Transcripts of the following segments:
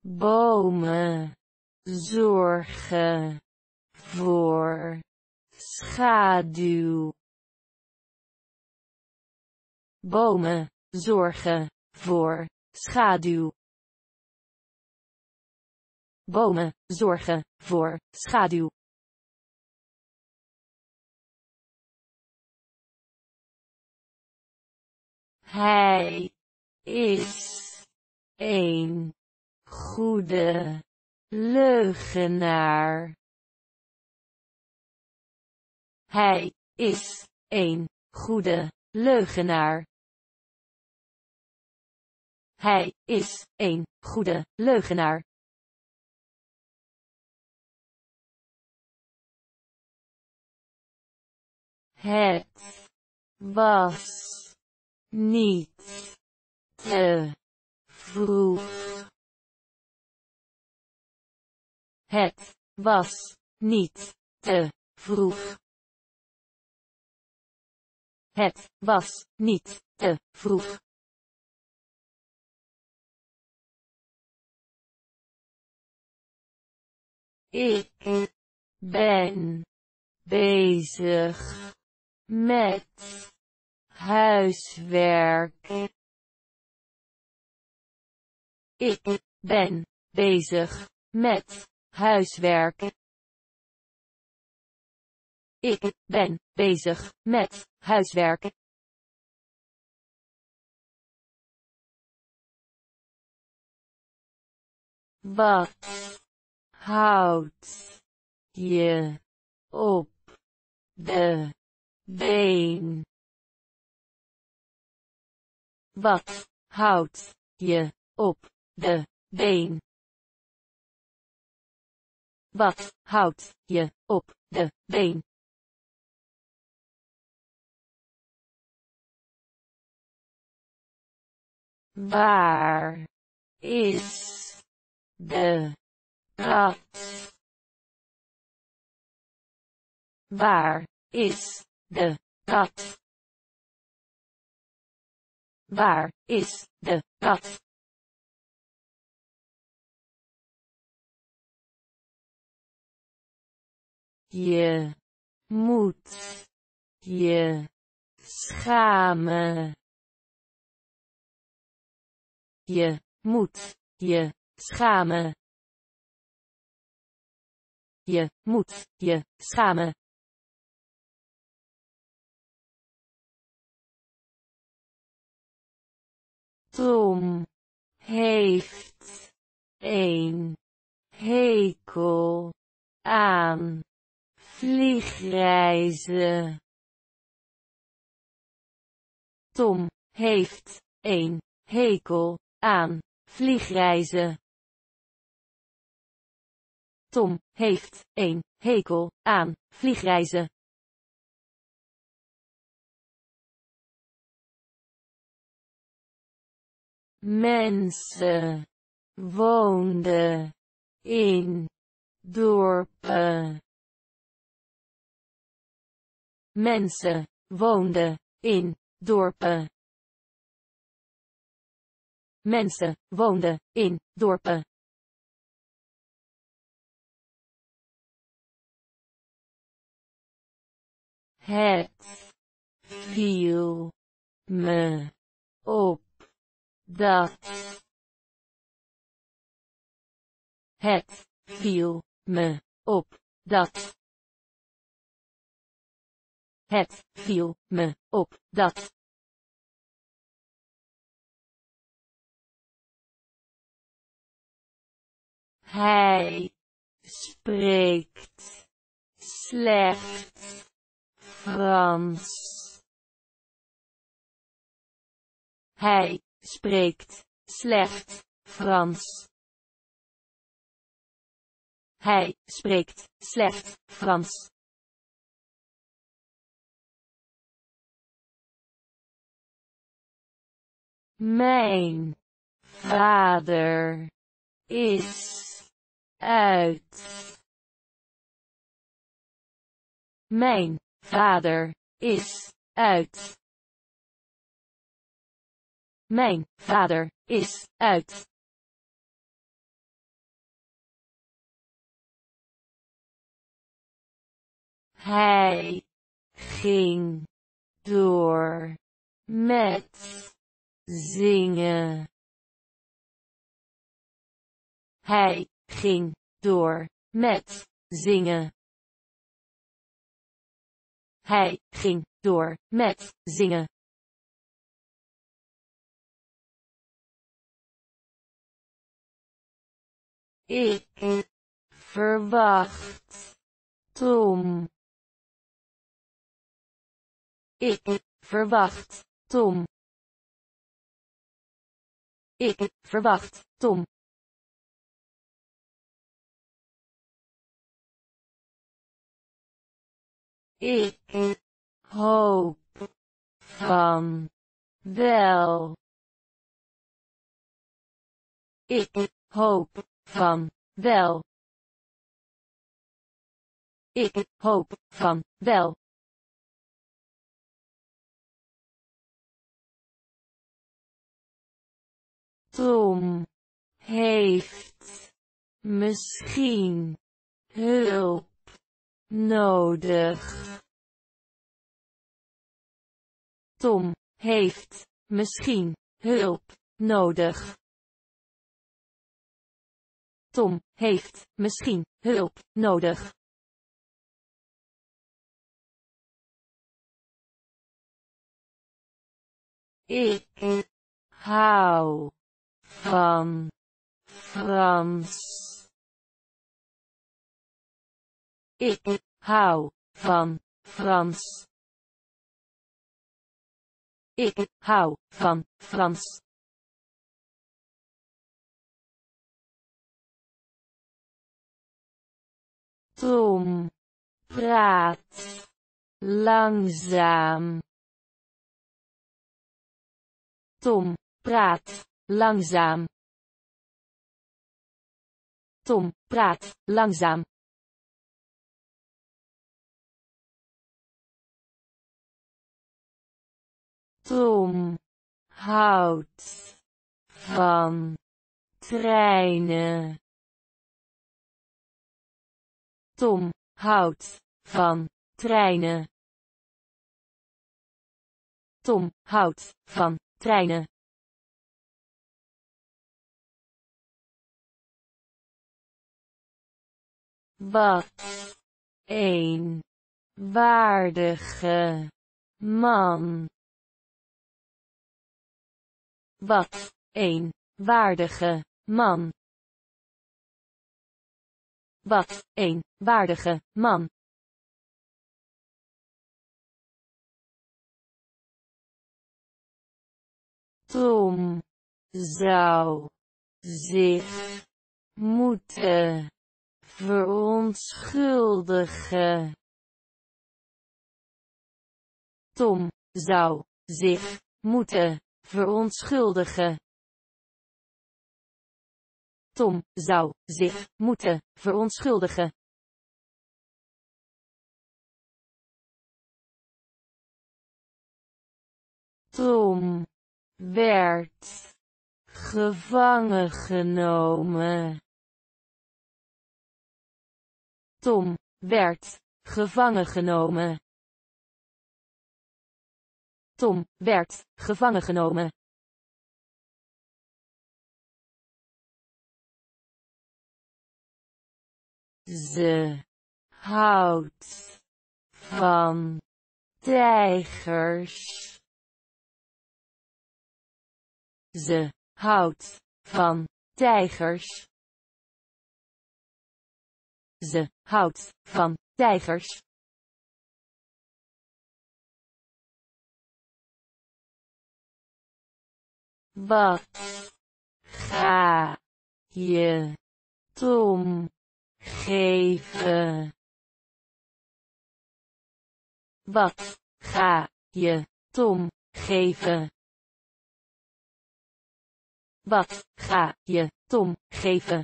Bomen zorgen voor schaduw. Bomen zorgen voor schaduw. Bomen zorgen voor schaduw. Hij is een goede leugenaar. Hij is een goede leugenaar. Hij is een goede leugenaar. Het was niet te vroeg. Het was niet te vroeg. Het was niet te vroeg. Ik ben bezig met huiswerk. Ik ben bezig met huiswerk. Ik ben bezig met huiswerk. Wat houdt je op de been? Wat houdt je op de been? Wat houdt je op de been? Waar is de kat? Waar is de kat? Waar is de kat? Je moet je schamen. Je moet je schamen. Je moet je schamen. Tom heeft een hekel aan vliegreizen. Tom heeft een hekel aan vliegreizen. Tom heeft een hekel aan vliegreizen. Mensen woonden in dorpen. Mensen woonden in dorpen. Mensen woonden in dorpen. Het viel me op dat. Het viel me op dat. Het viel me op dat. Hij spreekt slecht Frans. Hij spreekt slecht Frans. Hij spreekt slecht Frans. Mijn vader is uit. Mijn vader is uit. Mijn vader is uit. Hij ging door met zingen. Hij ging door met zingen. Hij ging door met zingen. Ik verwacht Tom. Ik verwacht Tom. Ik verwacht Tom. Ik hoop van wel. Ik hoop van wel. Ik hoop van wel. Tom heeft misschien hulp nodig. Tom heeft misschien hulp nodig. Tom heeft misschien hulp nodig. Ik hou van Frans. Ik hou van Frans. Ik hou van Frans. Tom praat langzaam. Tom praat langzaam. Tom praat langzaam. Tom houdt van treinen. Tom houdt van treinen. Tom houdt van treinen. Wat een waardige man. Wat een waardige man. Wat een waardige man. Tom zou zich moeten verontschuldigen. Tom zou zich moeten verontschuldigen. Tom zou zich moeten verontschuldigen. Tom werd gevangen genomen. Tom werd gevangen genomen. Tom werd gevangen genomen. Ze houdt van tijgers. Ze houdt van tijgers. Ze houdt van tijgers. Wat ga je Tom geven? Wat ga je Tom geven? Wat ga je Tom geven?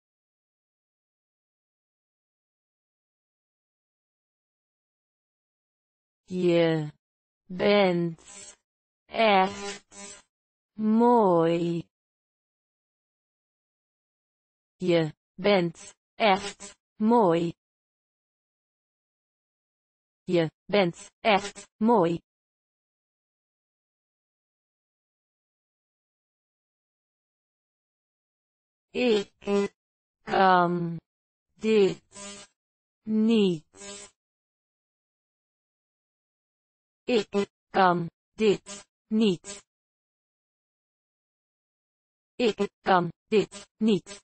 Je bent echt mooi. Je bent echt mooi. je bent echt mooi. Ik kan dit niet. Ik kan dit niet. Ik kan dit niet.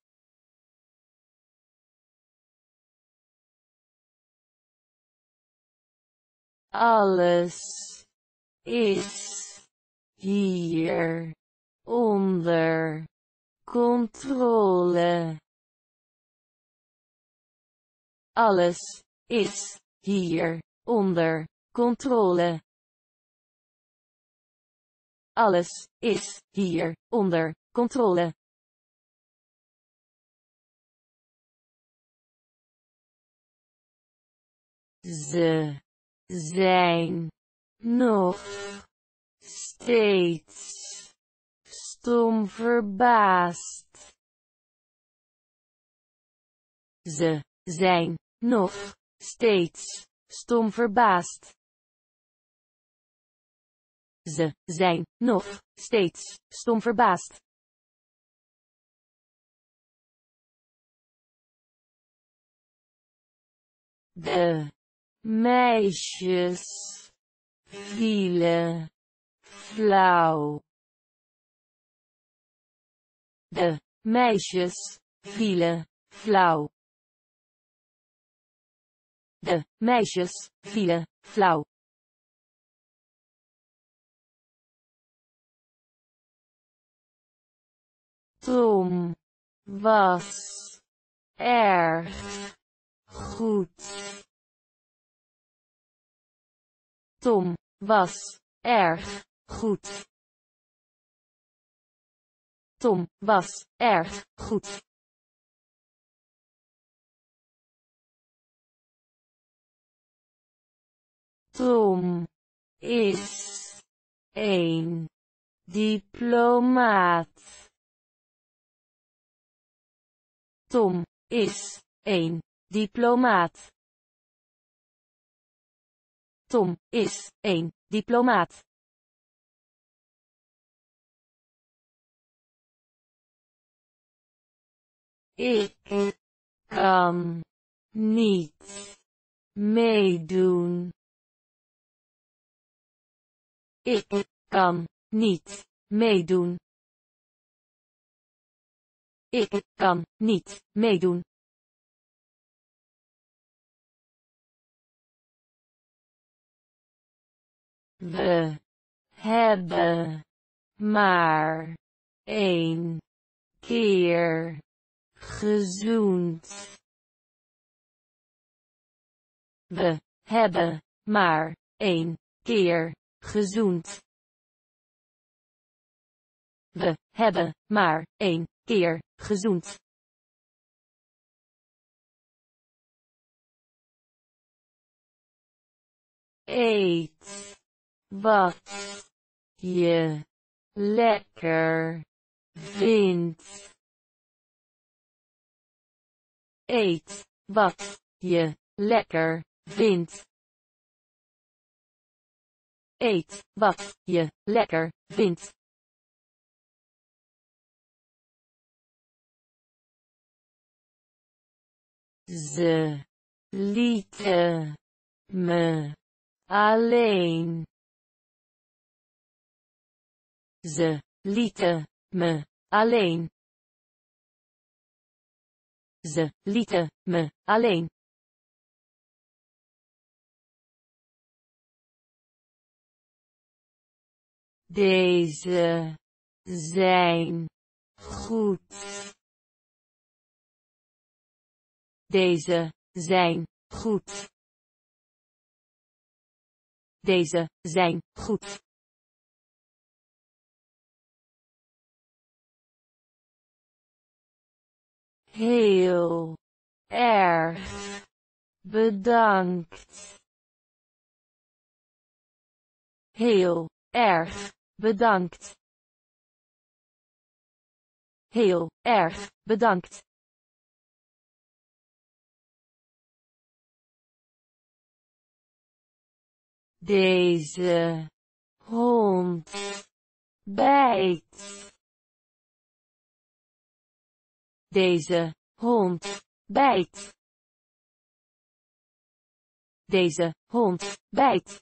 Alles is hier onder controle. Alles is hier onder controle. Alles is hier onder controle. Ze zijn nog steeds stom verbaasd. Ze zijn nog steeds stom verbaasd. Ze zijn nog steeds stom verbaasd. De meisjes vielen flauw. De meisjes vielen flauw. De meisjes vielen flauw. Tom was erg goed. Tom was erg goed. Tom was erg goed. Tom is een diplomaat. Tom is een diplomaat. Tom is een diplomaat. Ik kan niet meedoen. Ik kan niet meedoen. Ik kan niet meedoen. We hebben maar één keer gezoend. We hebben maar één keer gezoend. We hebben maar één keer gezoend. Eet wat je lekker vindt. Eet wat je lekker vindt. Eet wat je lekker vindt. Ze lieten me alleen. Ze lieten me alleen. Ze lieten me alleen. Deze zijn goed. Deze zijn goed. Deze zijn goed. Heel erg bedankt. Heel erg bedankt. Heel erg bedankt. Deze hond bijt. Deze hond bijt. Deze hond bijt.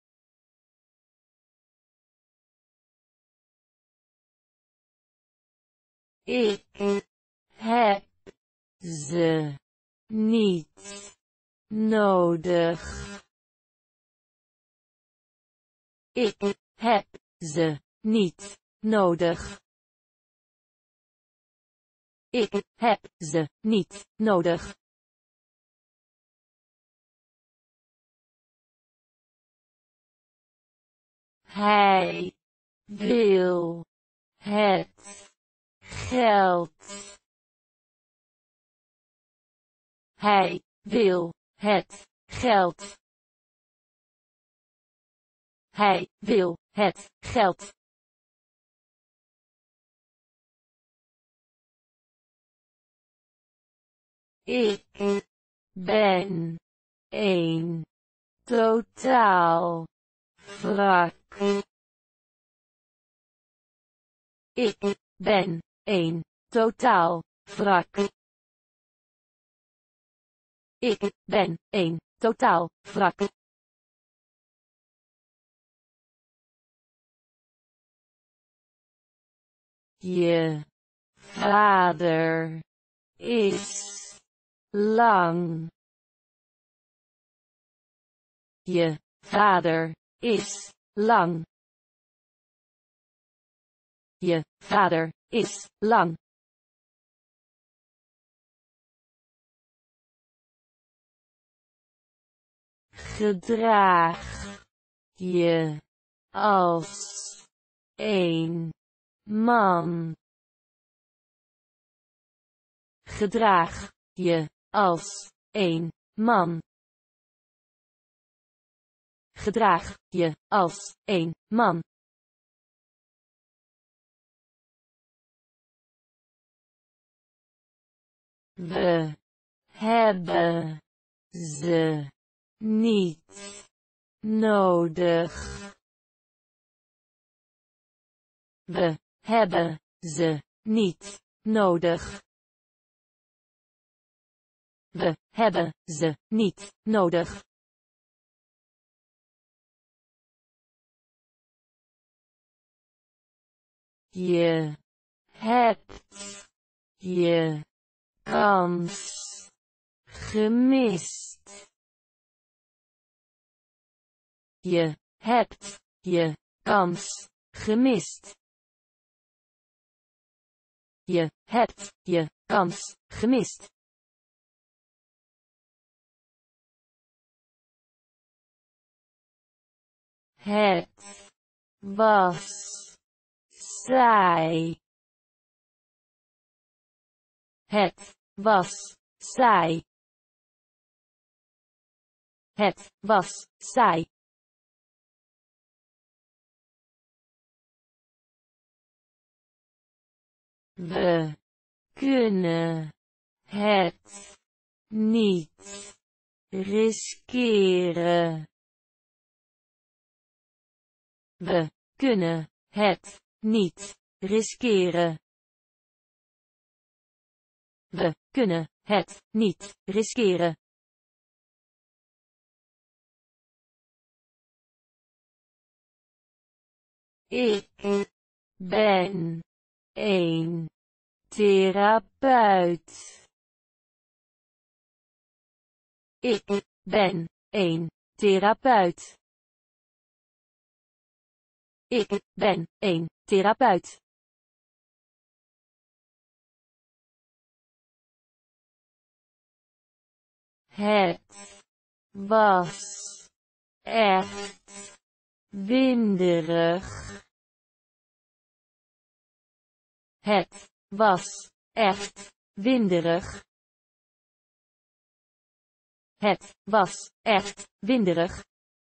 Ik heb ze niet nodig. Ik heb ze niet nodig. Ik heb ze niet nodig. Hij wil het geld. Hij wil het geld. Hij wil het geld. Ik ben een totaal wrak. Ik ben een totaal wrak. Ik ben een totaal wrak. Je vader is lang. Je vader is lang. Je vader is lang. Gedraag je als een man. Gedraag je als een man. Gedraag je als een man. We hebben ze niet nodig. We hebben ze niet nodig. We hebben ze niet nodig. Je hebt je kans gemist. Je hebt je kans gemist. Je hebt je kans gemist. Het was saai. Het was saai. Het was saai. We kunnen het niet riskeren. We kunnen het niet riskeren. We kunnen het niet riskeren. Ik ben een therapeut. Ik ben een therapeut. Ik ben een therapeut. Het was echt winderig. Het was echt winderig. Het was echt winderig.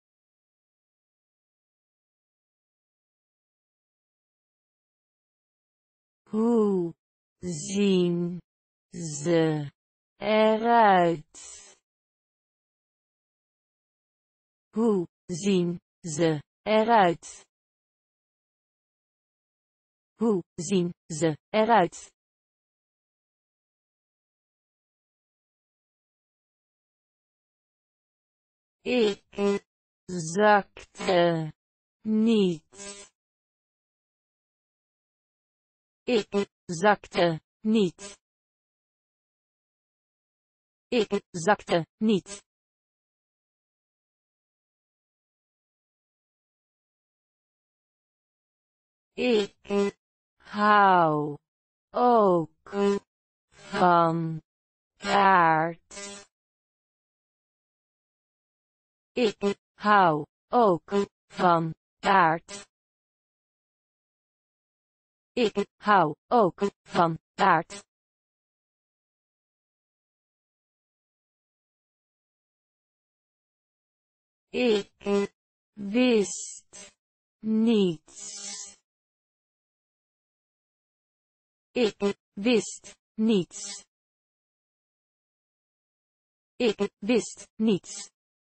Hoe zien ze eruit? Hoe zien ze eruit? Hoe zien ze eruit? Ik zakte niet. Ik zakte niet. Ik zakte niet. Ik hou ook van kaart. Ik hou ook van kaart. Ik hou ook van kaart. Ik wist niets. Ik wist niets. Ik wist niets.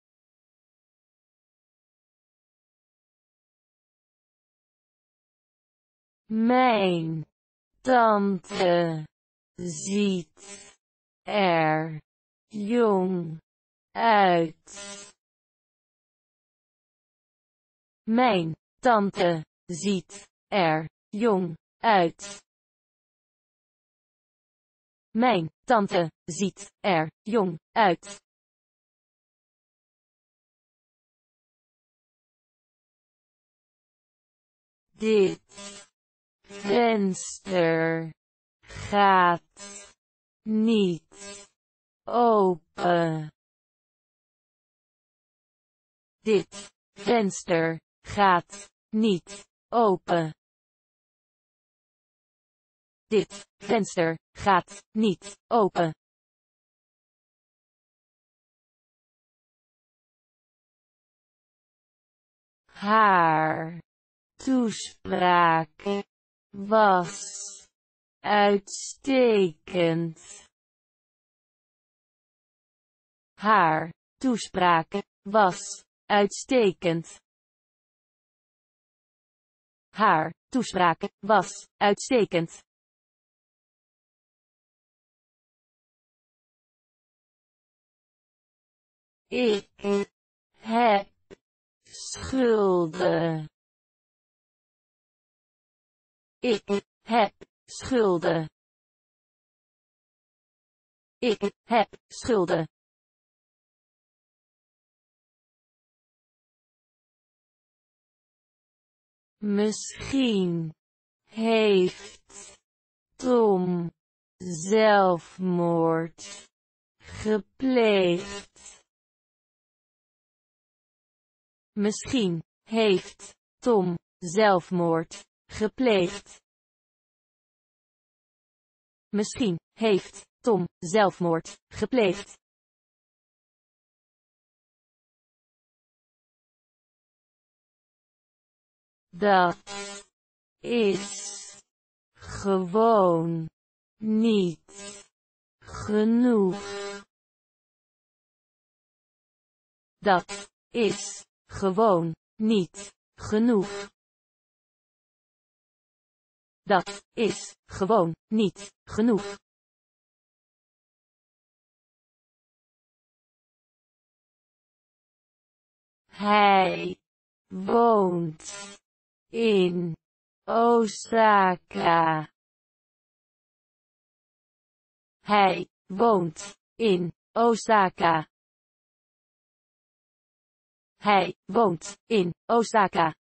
Mijn tante ziet er jong uit. Mijn tante ziet er jong uit. Mijn tante ziet er jong uit. Dit venster gaat niet open. Dit venster gaat niet open. Dit venster gaat niet open. Haar toespraak was uitstekend. Haar toespraak was uitstekend. Haar toespraak was uitstekend. Ik heb schulden. Ik heb schulden. Ik heb schulden. Misschien heeft Tom zelfmoord gepleegd. Misschien heeft Tom zelfmoord gepleegd. Misschien heeft Tom zelfmoord gepleegd. Dat is gewoon niet genoeg. Dat is gewoon niet genoeg. Dat is gewoon niet genoeg. Hij woont in Osaka. Hij woont in Osaka. Hij woont in Osaka.